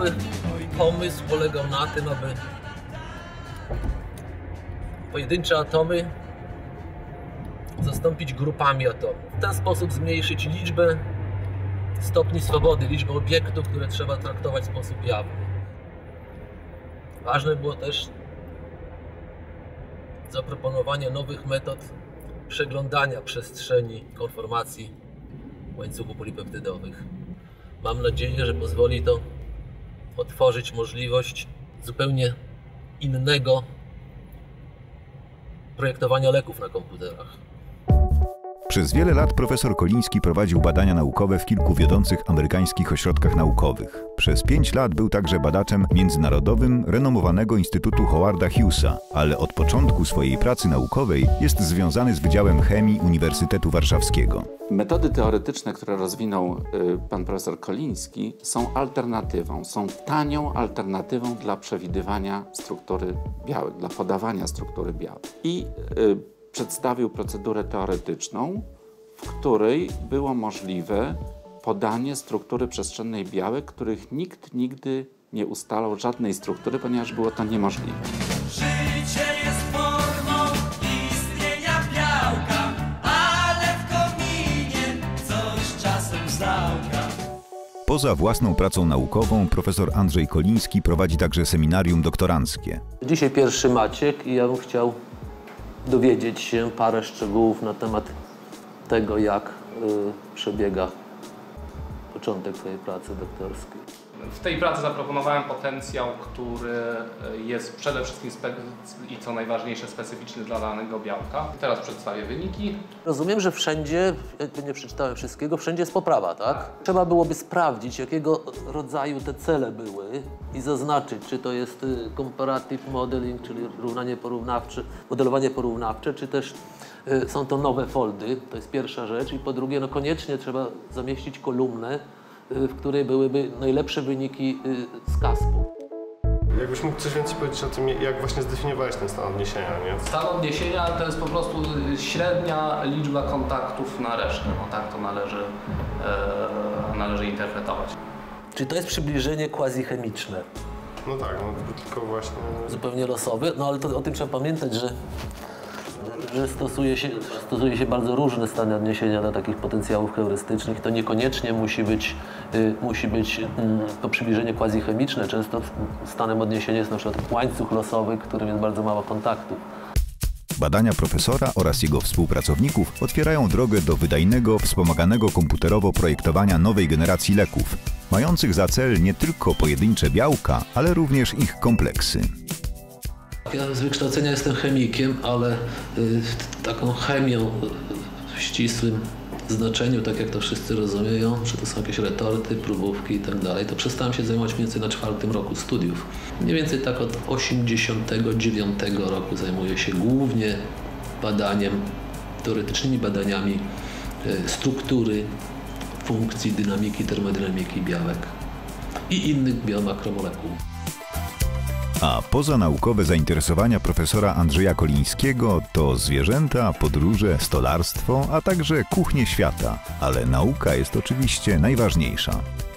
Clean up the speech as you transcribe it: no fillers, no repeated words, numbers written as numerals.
cały pomysł polegał na tym, aby pojedyncze atomy zastąpić grupami atomów. W ten sposób zmniejszyć liczbę stopni swobody, liczbę obiektów, które trzeba traktować w sposób jawny. Ważne było też zaproponowanie nowych metod przeglądania przestrzeni konformacji łańcuchów polipeptydowych. Mam nadzieję, że pozwoli to otworzyć możliwość zupełnie innego projektowania leków na komputerach. Przez wiele lat profesor Koliński prowadził badania naukowe w kilku wiodących amerykańskich ośrodkach naukowych. Przez 5 lat był także badaczem międzynarodowym renomowanego Instytutu Howarda Hughesa, ale od początku swojej pracy naukowej jest związany z Wydziałem Chemii Uniwersytetu Warszawskiego. Metody teoretyczne, które rozwinął pan profesor Koliński, są alternatywą, są tanią alternatywą dla przewidywania struktury białek, dla podawania struktury białek. I przedstawił procedurę teoretyczną, w której było możliwe podanie struktury przestrzennej białek, których nikt nigdy nie ustalał żadnej struktury, ponieważ było to niemożliwe. Życie jest formą istnienia białka, ale w kominie coś czasem załka. Poza własną pracą naukową profesor Andrzej Koliński prowadzi także seminarium doktoranckie. Dzisiaj 1 Maciek i ja bym chciał dowiedzieć się parę szczegółów na temat tego, jak przebiega początek twojej pracy doktorskiej. W tej pracy zaproponowałem potencjał, który jest przede wszystkim i co najważniejsze specyficzny dla danego białka. Teraz przedstawię wyniki. Rozumiem, że wszędzie, nie przeczytałem wszystkiego, wszędzie jest poprawa, tak? Trzeba byłoby sprawdzić, jakiego rodzaju te cele były i zaznaczyć, czy to jest comparative modeling, czyli równanie porównawcze, modelowanie porównawcze, czy też są to nowe foldy, to jest pierwsza rzecz. I po drugie, no koniecznie trzeba zamieścić kolumnę, w której byłyby najlepsze wyniki z KASP-u. Jakbyś mógł coś więcej powiedzieć o tym, jak właśnie zdefiniowałeś ten stan odniesienia, nie? Stan odniesienia to jest po prostu średnia liczba kontaktów na resztę. No tak to należy interpretować. Czy to jest przybliżenie quasi-chemiczne? No tak, no tylko właśnie... Zupełnie losowe, no ale to, o tym trzeba pamiętać, że stosuje się bardzo różne stany odniesienia do takich potencjałów heurystycznych. To niekoniecznie musi być to przybliżenie quasi-chemiczne. Często stanem odniesienia jest na przykład łańcuch losowy, w którym jest bardzo mało kontaktów. Badania profesora oraz jego współpracowników otwierają drogę do wydajnego, wspomaganego komputerowo projektowania nowej generacji leków, mających za cel nie tylko pojedyncze białka, ale również ich kompleksy. Ja z wykształcenia jestem chemikiem, ale taką chemią w ścisłym znaczeniu, tak jak to wszyscy rozumieją, że to są jakieś retorty, próbówki i tak dalej, to przestałem się zajmować mniej więcej na 4. roku studiów. Mniej więcej tak od 89 roku zajmuję się głównie badaniem, teoretycznymi badaniami struktury, funkcji, dynamiki, termodynamiki białek i innych biomakromolekuł. A pozanaukowe zainteresowania profesora Andrzeja Kolińskiego to zwierzęta, podróże, stolarstwo, a także kuchnie świata. Ale nauka jest oczywiście najważniejsza.